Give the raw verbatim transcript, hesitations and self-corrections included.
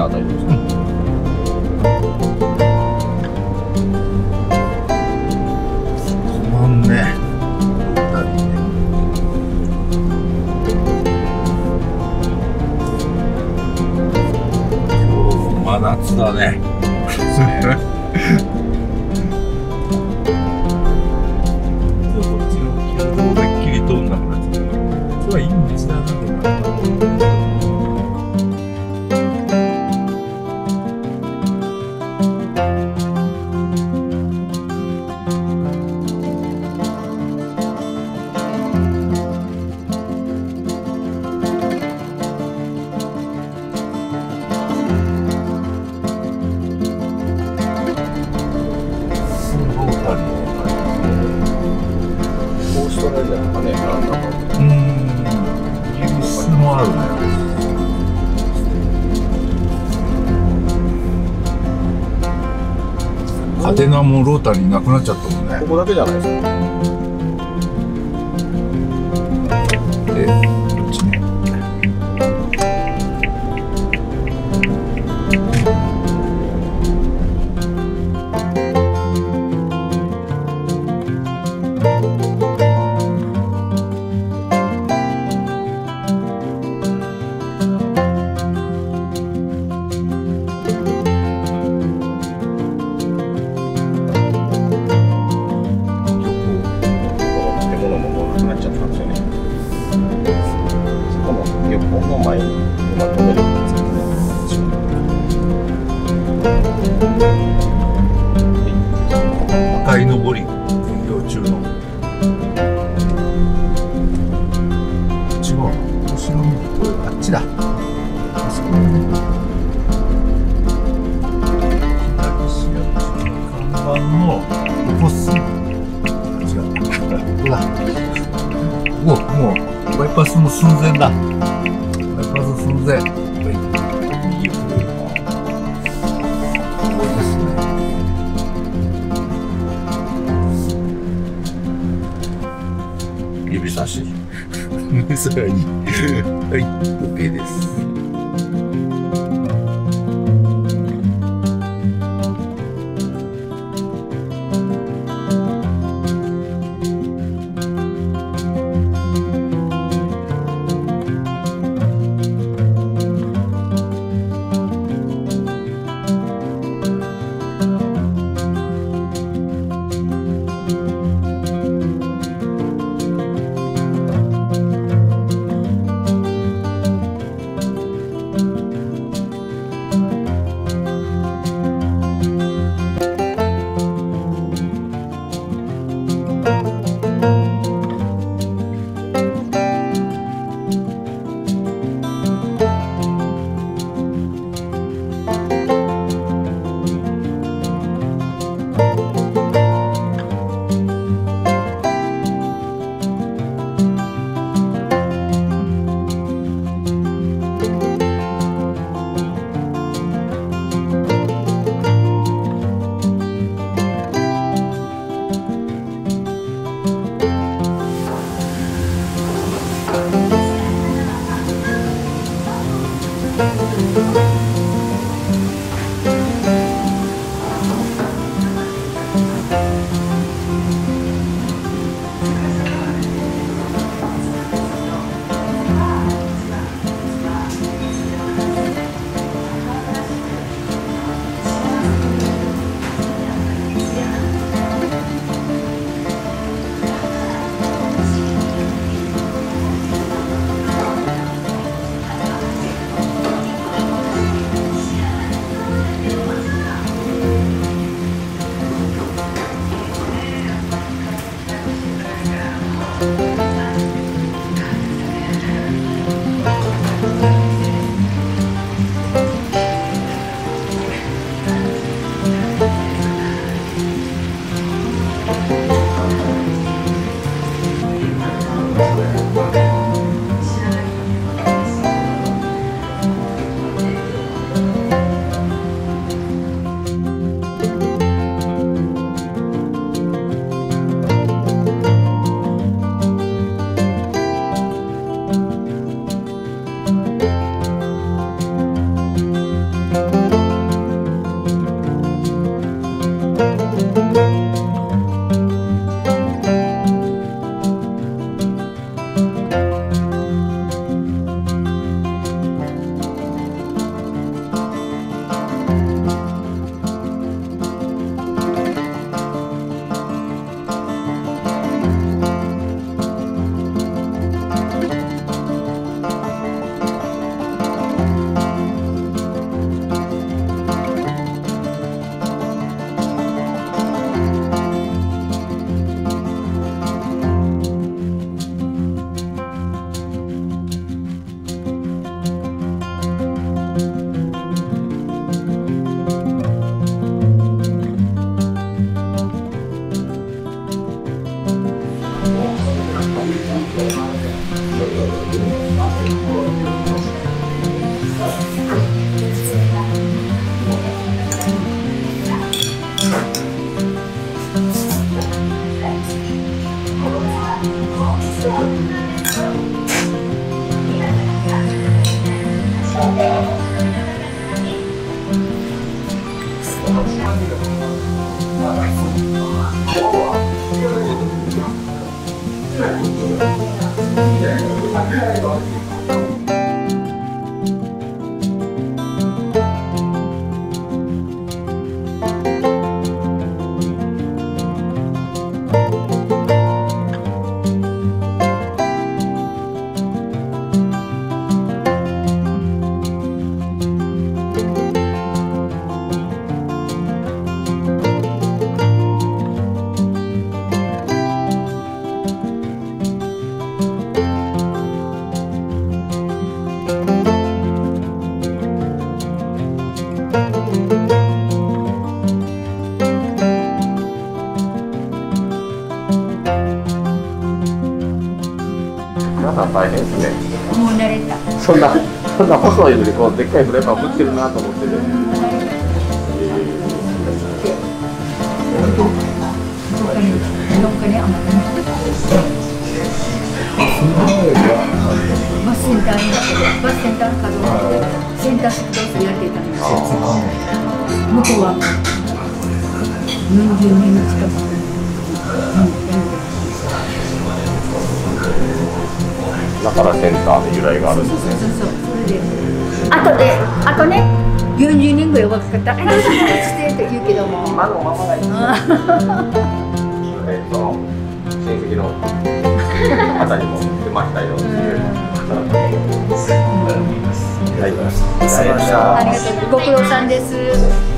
な、大丈夫ですか。 止まんね。ロータリーで。今日も真夏だね。こっちの急行めっきり通んなくなっちゃった。今日はいい道だなと思う。 オーストラリアとかね、なんだか。 うーん、イギリスもあるね。カデナもロータリーなくなっちゃったもんね。 ここだけじゃないですか。 で、こっちね。 前にまとめるんですけどね。 赤い上り運用中の。違うな。後ろ見るとあっちだ。あそこだね。左視野看板の横す。違う。ここだ。お、もうバイパスの寸前だ。バイパス寸前。右フル。ここですね。指差し。それはいい。はい、OK です。 皆さん大変ですね。 もう慣れた。 そんなそんな細いのにこうでっかいフライパン振ってるなと思ってて。 どっかに余ってます。バスセンターにバスセンターの角をセンター式としてやってたんですよ。向こうはよんじゅうねん近く。 だからセンターで由来があるんですね。 そうそうそう。それであとであとねよんじゅうねんぐらい若かったら「えっして」って言うけども。 今のままがいい。えっと親戚の方にも出ましたよっていう。はい。 ありがとうご苦労さんです。